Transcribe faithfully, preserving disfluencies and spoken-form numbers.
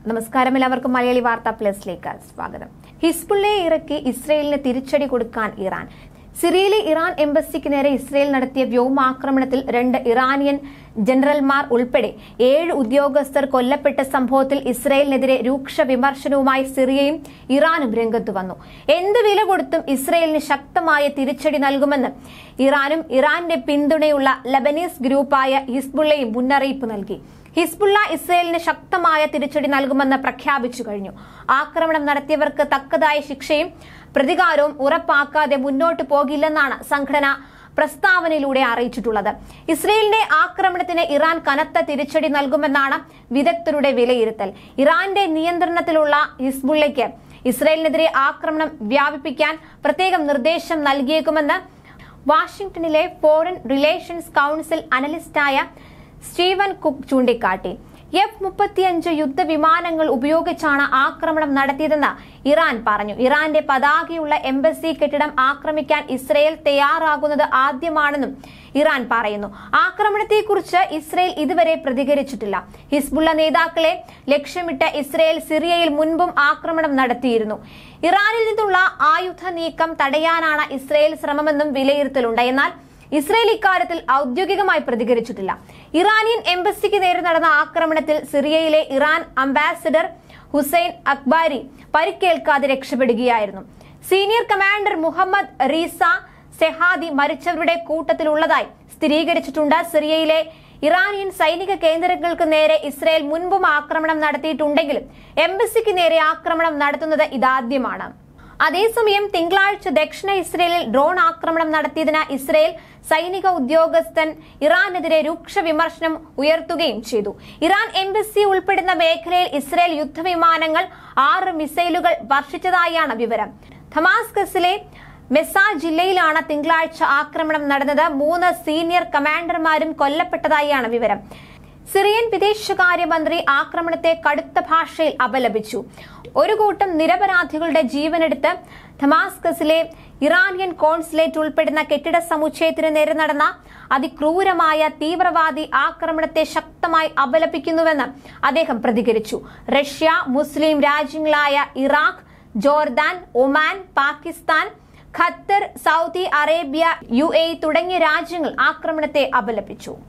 നമസ്കാരം, എല്ലാവർക്കും മലയാളി വാർത്താ പ്ലസിലേക്ക് സ്വാഗതം. ഹിസ്ബുള്ളയെ ഇറക്കി ഇസ്രയേലിന് തിരിച്ചടി കൊടുക്കാൻ ഇറാൻ. സിറിയയിലെ ഇറാൻ എംബസിക്ക് നേരെ ഇസ്രയേൽ നടത്തിയ വ്യോമാക്രമണത്തിൽ രണ്ട് ഇറാനിയൻ ജനറൽമാർ ഉൾപ്പെടെ ഏഴ് ഉദ്യോഗസ്ഥർ കൊല്ലപ്പെട്ട സംഭവത്തിൽ ഇസ്രയേലിനെതിരെ രൂക്ഷ വിമർശനവുമായി സിറിയയും ഇറാനും രംഗത്തു വന്നു. എന്ത് വില കൊടുത്തും ഇസ്രയേലിന് ശക്തമായ തിരിച്ചടി നൽകുമെന്ന് ഇറാനും ഇറാന്റെ പിന്തുണയുള്ള ലബനീസ് ഗ്രൂപ്പായ ഹിസ്ബുള്ളയും മുന്നറിയിപ്പ് നൽകി. ഹിസ്ബുള്ള ഇസ്രയേലിന് ശക്തമായ തിരിച്ചടി നൽകുമെന്ന് പ്രഖ്യാപിച്ചു കഴിഞ്ഞു. ആക്രമണം നടത്തിയവർക്ക് തക്കതായ ശിക്ഷയും പ്രതികാരവും ഉറപ്പാക്കാതെ മുന്നോട്ടു പോകില്ലെന്നാണ് സംഘടന പ്രസ്താവനയിലൂടെ അറിയിച്ചിട്ടുള്ളത്. ഇസ്രയേലിന്റെ ആക്രമണത്തിന് ഇറാൻ കനത്ത തിരിച്ചടി നൽകുമെന്നാണ് വിദഗ്ധരുടെ വിലയിരുത്തൽ. ഇറാന്റെ നിയന്ത്രണത്തിലുള്ള ഹിസ്ബുള്ളയ്ക്ക് ഇസ്രയേലിനെതിരെ ആക്രമണം വ്യാപിപ്പിക്കാൻ പ്രത്യേകം നിർദ്ദേശം നൽകിയേക്കുമെന്ന് വാഷിംഗ്ടണിലെ ഫോറിൻ റിലേഷൻസ് കൌൺസിൽ അനലിസ്റ്റായ സ്റ്റീവൻ കുക്ക് ചൂണ്ടിക്കാട്ടി. എഫ് മുപ്പത്തിയഞ്ച് യുദ്ധവിമാനങ്ങൾ ഉപയോഗിച്ചാണ് ആക്രമണം നടത്തിയതെന്ന് ഇറാൻ പറഞ്ഞു. ഇറാന്റെ പതാകയുള്ള എംബസി കെട്ടിടം ആക്രമിക്കാൻ ഇസ്രയേൽ തയ്യാറാകുന്നത് ആദ്യമാണെന്നും ഇറാൻ പറയുന്നു. ആക്രമണത്തെക്കുറിച്ച് ഇസ്രയേൽ ഇതുവരെ പ്രതികരിച്ചിട്ടില്ല. ഹിസ്ബുള്ള നേതാക്കളെ ലക്ഷ്യമിട്ട് ഇസ്രയേൽ സിറിയയിൽ മുൻപും ആക്രമണം നടത്തിയിരുന്നു. ഇറാനിൽ നിന്നുള്ള ആയുധ നീക്കം തടയാനാണ് ഇസ്രയേൽ ശ്രമമെന്നും വിലയിരുത്തലുണ്ട്. എന്നാൽ ഇസ്രയേൽ ഇക്കാര്യത്തിൽ ഔദ്യോഗികമായി പ്രതികരിച്ചിട്ടില്ല. ഇറാനിയൻ എംബസിക്ക് നേരെ നടന്ന ആക്രമണത്തിൽ സിറിയയിലെ ഇറാൻ അംബാസിഡർ ഹുസൈൻ അക്ബാരി പരിക്കേൽക്കാതെ രക്ഷപ്പെടുകയായിരുന്നു. Senior commander Mohammad Reza Zahedi മരിച്ചവരുടെ കൂട്ടത്തിലുള്ളതായി സ്ഥിരീകരിച്ചിട്ടുണ്ട്. സിറിയയിലെ ഇറാനിയൻ സൈനിക കേന്ദ്രങ്ങൾക്ക് നേരെ ഇസ്രയേൽ മുൻപും ആക്രമണം നടത്തിയിട്ടുണ്ടെങ്കിലും എംബസിക്ക് നേരെ ആക്രമണം നടത്തുന്നത് ഇതാദ്യമാണ്. അതേസമയം തിങ്കളാഴ്ച ദക്ഷിണ ഇസ്രയേലിൽ ഡ്രോൺ ആക്രമണം നടത്തിയതിന് ഇസ്രയേൽ സൈനിക ഉദ്യോഗസ്ഥൻ ഇറാനെതിരെ രൂക്ഷ വിമർശനം ഉയർത്തുകയും ചെയ്തു. ഇറാൻ എംബസി ഉൾപ്പെടുന്ന മേഖലയിൽ ഇസ്രയേൽ യുദ്ധവിമാനങ്ങൾ ആറ് മിസൈലുകൾ വർഷിച്ചതായാണ് വിവരം. ദമാസ്കസിലെ മെസാ ജില്ലയിലാണ് തിങ്കളാഴ്ച ആക്രമണം നടന്നത്. മൂന്ന് സീനിയർ കമാൻഡർമാരും കൊല്ലപ്പെട്ടതായാണ് വിവരം. സിറിയൻ വിദേശകാര്യമന്ത്രി ആക്രമണത്തെ കടുത്ത ഭാഷയിൽ അപലപിച്ചു. ഒരു കൂട്ടം നിരപരാധികളുടെ ജീവനെടുത്ത് ദമാസ്കസിലെ ഇറാനിയൻ കോൺസുലേറ്റ് ഉൾപ്പെടുന്ന കെട്ടിട സമുച്ചയത്തിന് നേരെ നടന്ന അതിക്രൂരമായ തീവ്രവാദി ആക്രമണത്തെ ശക്തമായി അപലപിക്കുന്നുവെന്ന് അദ്ദേഹം പ്രതികരിച്ചു. റഷ്യ, മുസ്ലിം രാജ്യങ്ങളായ Iraq, Jordan, Oman, Pakistan, Qatar, Saudi Arabia, U A തുടങ്ങിയ രാജ്യങ്ങൾ ആക്രമണത്തെ അപലപിച്ചു.